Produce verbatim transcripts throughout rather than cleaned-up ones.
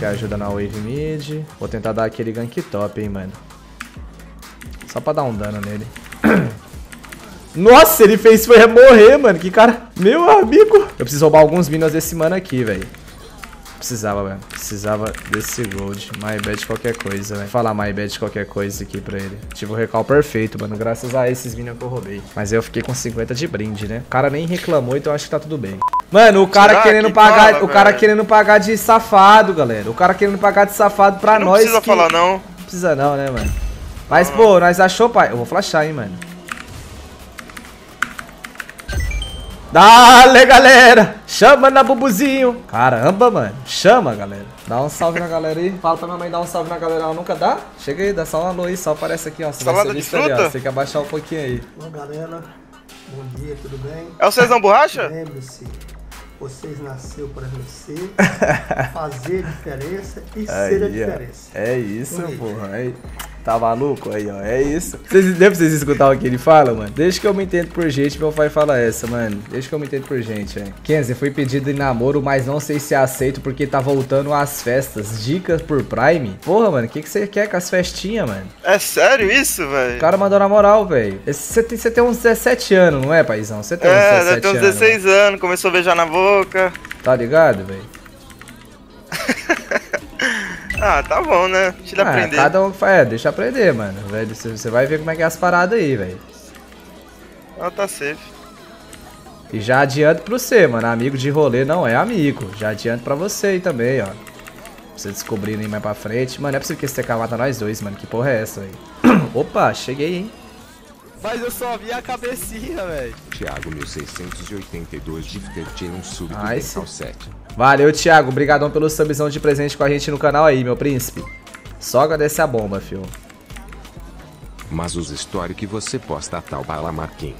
aqui ajuda na wave mid. Vou tentar dar aquele gank top, hein, mano. Só pra dar um dano nele. Nossa, ele fez foi morrer, mano. Que cara... Meu amigo. Eu preciso roubar alguns minions desse mano aqui, velho. Precisava, velho. Precisava desse gold. My bad qualquer coisa, velho. Falar my bad qualquer coisa aqui pra ele. Tive o recal perfeito, mano. Graças a esses minions que eu roubei. Mas aí eu fiquei com cinquenta de brinde, né? O cara nem reclamou, então acho que tá tudo bem. Mano, o cara Será querendo que pagar... Fala, o cara velho? querendo pagar de safado, galera. O cara querendo pagar de safado pra não nós. Não precisa que... falar, não. Não precisa não, né, mano? Mas, não, pô, não. nós achou, pai. Eu vou flashar, hein, mano. Dale, galera! Chama na bubuzinho! Caramba, mano. Chama, galera. Dá um salve na galera aí. Fala pra minha mãe dar um salve na galera. Ela nunca dá? Chega aí, dá só um alô aí. Só aparece aqui, ó. Você Salada de fruta? Ali, ó. Você tem que abaixar um pouquinho aí. Bom, galera. Bom dia, tudo bem? É o Cezão Borracha? Lembre-se, vocês nasceram para vencer, fazer diferença e aí, ser a diferença. Ó. É isso, porra. Aí. Tá maluco? Aí, ó. É isso. Vocês, deu pra vocês escutar o que ele fala, mano? Desde que eu me entendo por gente, meu pai fala essa, mano. Desde que eu me entendo por gente, velho. Kenzie, fui pedido em namoro, mas não sei se aceito porque tá voltando às festas. Dicas por Prime? Porra, mano, o que, que você quer com as festinhas, mano? É sério isso, velho? O cara mandou na moral, velho. Você tem, tem uns dezessete anos, não é, paizão? Você tem uns é, dezessete tem uns anos. dezesseis anos, começou a beijar na boca. Tá ligado, velho? Ah, tá bom, né? Deixa ele ah, aprender. Cada um é, deixa aprender, mano. Você vai ver como é que é as paradas aí, velho. Ah, tá safe. E já adianto pra você, mano. Amigo de rolê não é amigo. Já adianto pra você aí também, ó. Pra você descobrir aí mais pra frente. Mano, é possível que esse T K mata nós dois, mano. Que porra é essa, velho? Opa, cheguei, hein? Mas eu só vi a cabecinha, velho. Thiago mil seiscentos e oitenta e dois de ter um sub do Dental sete. Valeu, Thiago. Obrigadão pelo subzão de presente com a gente no canal aí, meu príncipe. Só agradecer a bomba, fio. Mas os stories que você posta tal bala Marquinhos.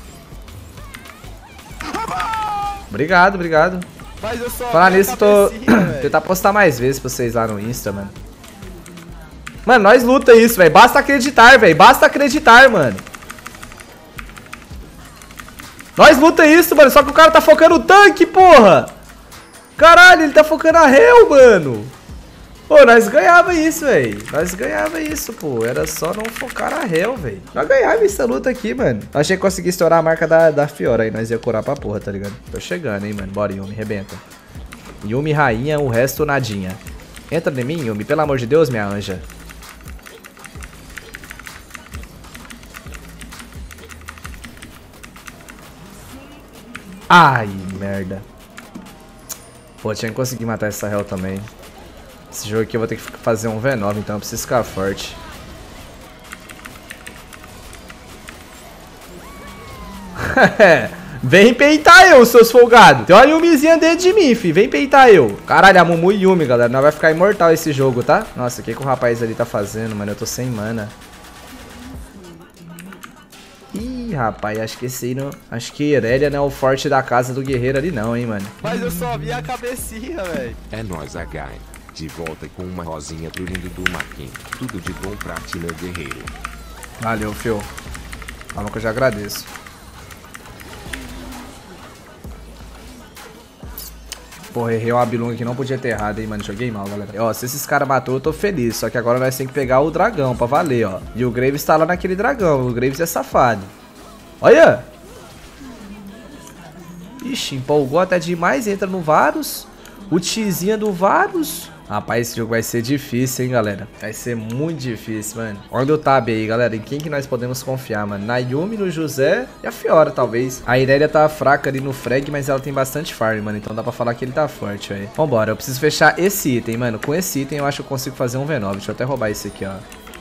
Obrigado, obrigado. Mas eu só Falar nisso, tô... tentar postar mais vezes pra vocês lá no Insta, mano. Mano, nós luta isso, velho. Basta acreditar, velho. Basta acreditar, mano. Nós luta isso, mano. Só que o cara tá focando o tanque, porra. Caralho, ele tá focando a Hell, mano. Pô, nós ganhava isso, velho. Nós ganhava isso, pô. Era só não focar a Hell, velho. Nós ganhava essa luta aqui, mano. Achei que consegui estourar a marca da, da Fiora. Aí nós ia curar pra porra, tá ligado? Tô chegando, hein, mano. Bora, Yumi. Rebenta. Yumi, rainha. O resto, nadinha. Entra em mim, Yumi. Pelo amor de Deus, minha anja. Ai, merda. Pô, tinha que conseguir matar essa Hell também. Esse jogo aqui eu vou ter que fazer um V nove, então eu preciso ficar forte. Vem peitar eu, seus folgados. Tem uma Yumizinha dentro de mim, fi. Vem peitar eu. Caralho, a Mumu e Yumi, galera. Nós vai ficar imortal esse jogo, tá? Nossa, o que, que o rapaz ali tá fazendo, mano? Eu tô sem mana. Ih, rapaz, acho que esse aí não... Acho que Irelia não é o forte da casa do guerreiro ali não, hein, mano. Mas eu só vi a cabecinha, velho. É nóis, H. De volta com uma rosinha pro lindo do Marquinhos. Tudo de bom pra ti, meu guerreiro. Valeu, fio. Calma que eu já agradeço. Porra, errei uma bilunga que não podia ter errado, hein, mano. Joguei mal, galera. Ó, se esses caras matou, eu tô feliz. Só que agora nós temos que pegar o dragão pra valer, ó. E o Graves tá lá naquele dragão. O Graves é safado. Olha! Ixi, empolgou até demais. Entra no Varus. O Tzinha do Varus. Rapaz, esse jogo vai ser difícil, hein, galera. Vai ser muito difícil, mano. Olha o tab aí, galera. Em quem que nós podemos confiar, mano? Na Yumi, no José e a Fiora, talvez. A Irelia tá fraca ali no frag, mas ela tem bastante farm, mano. Então dá pra falar que ele tá forte, aí. Vambora, eu preciso fechar esse item, mano. Com esse item eu acho que eu consigo fazer um V nove. Deixa eu até roubar esse aqui, ó.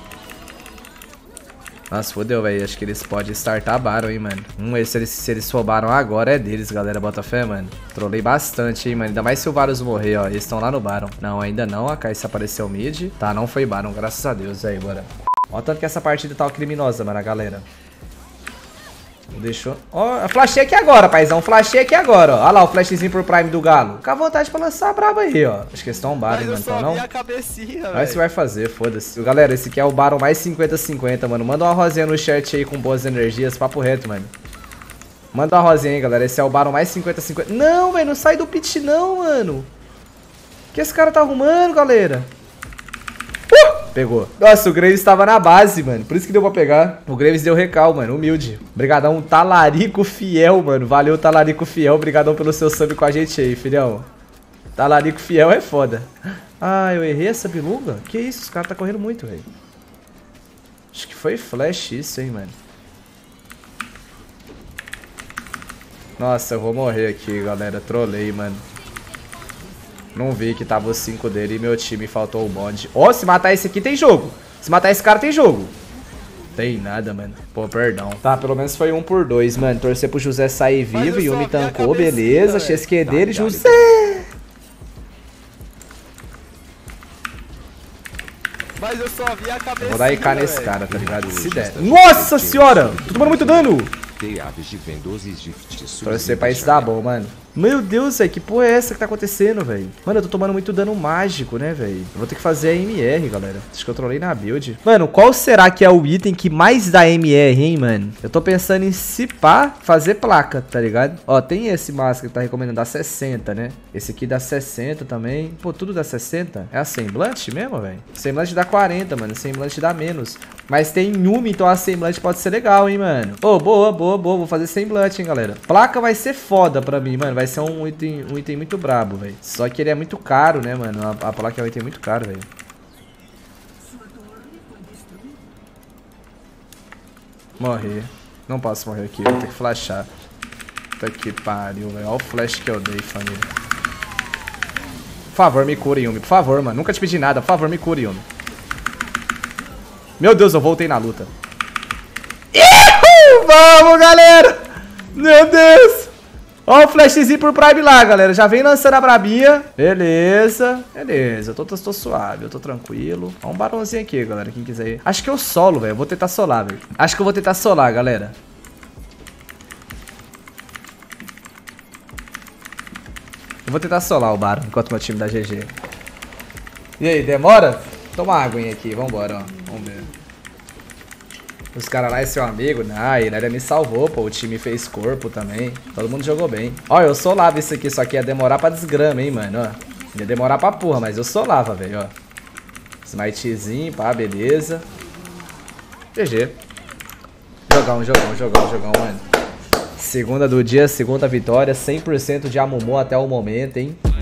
Nossa, fodeu, velho. Acho que eles podem startar Baron, hein, mano. Hum, esse, se, eles, se eles roubaram agora é deles, galera. Bota fé, mano. Trolei bastante, hein, mano. Ainda mais se o Varus morrer, ó. Eles estão lá no Baron. Não, ainda não. A Kai'Sa apareceu mid. Tá, não foi Baron. Graças a Deus. Aí, bora. Ó, tanto que essa partida tá criminosa, mano, a galera. Deixou. Ó, flashei aqui agora, paizão. Flashei aqui agora, ó. Olha lá o flashzinho por Prime do Galo. Fica à vontade pra lançar a braba aí, ó. Acho que eles estão Baron, mano. Então não. A cabecinha, Olha se vai fazer, foda-se. Galera, esse aqui é o Baron mais cinquenta cinquenta, mano. Manda uma rosinha no chat aí com boas energias. Papo reto, mano. Manda uma rosinha aí, galera. Esse é o Baron mais cinquenta cinquenta. Não, velho. Não sai do pit, não, mano. que esse cara tá arrumando, galera? Uh! Pegou. Nossa, o Graves tava na base, mano. Por isso que deu pra pegar. O Graves deu recal, mano. Humilde. Obrigadão, Talarico Fiel, mano. Valeu, Talarico Fiel. Obrigadão pelo seu sub com a gente aí, filhão. Talarico Fiel é foda. Ah, eu errei essa biluga? Que isso? Os caras tá correndo muito, velho. Acho que foi flash isso, hein, mano. Nossa, eu vou morrer aqui, galera. Trolei, mano. Não vi que tava os cinco dele e meu time faltou o bonde. Ó, oh, se matar esse aqui tem jogo. Se matar esse cara tem jogo. Tem nada, mano. Pô, perdão. Tá, pelo menos foi um por dois, mano. Torcer pro José sair vivo. E Yumi tancou, beleza. X Q dele, José. Mas eu só vi a cabeça. Vou dar I K nesse cara, tá ligado? Se der. Nossa senhora! Tô tomando muito dano! Torcer pra isso dar bom, mano. Meu Deus, velho, que porra é essa que tá acontecendo, velho? Mano, eu tô tomando muito dano mágico, né, velho? Vou ter que fazer a M R, galera. Acho que eu trolei na build. Mano, qual será que é o item que mais dá M R, hein, mano? Eu tô pensando em se pá, fazer placa, tá ligado? Ó, tem esse máscara que tá recomendando, dá sessenta, né? Esse aqui dá sessenta também. Pô, tudo dá sessenta? É a semblante mesmo, velho? Semblante dá quarenta, mano. Semblante dá menos. Mas tem Yumi, então a semblante pode ser legal, hein, mano? Ô, boa, boa, boa. Vou fazer semblante, hein, galera. Placa vai ser foda pra mim, mano. Vai ser um item, um item muito brabo, velho. Só que ele é muito caro, né, mano? A, a placa é um item muito caro, velho. Morrer. Não posso morrer aqui. Vou ter que flashar. Puta que pariu, velho. Olha o flash que eu dei, família. Por favor, me cure, Yumi. Por favor, mano. Nunca te pedi nada. Por favor, me cure, Yumi. Meu Deus, eu voltei na luta. Ihu! Vamos, galera! Meu Deus! Ó o flashzinho por Prime lá, galera. Já vem lançando a brabinha. Beleza. Beleza. Eu tô, tô, tô suave. Eu tô tranquilo. Ó um barãozinho aqui, galera. Quem quiser ir. Acho que eu solo, velho. Eu vou tentar solar, velho. Acho que eu vou tentar solar, galera. Eu vou tentar solar o barão enquanto meu time dá G G. E aí, demora? Toma água aqui. Vambora, ó. Vamos ver. Os caras lá é seu amigo? Ah, ele ainda me salvou, pô. O time fez corpo também. Todo mundo jogou bem. Ó, eu solava isso aqui, só que ia demorar pra desgrama, hein, mano, ó. Ia demorar pra porra, mas eu solava, velho, ó. Smitezinho, pá, beleza. G G. Jogão, jogão, jogão, jogão, mano. Segunda do dia, segunda vitória. cem por cento de Amumu até o momento, hein.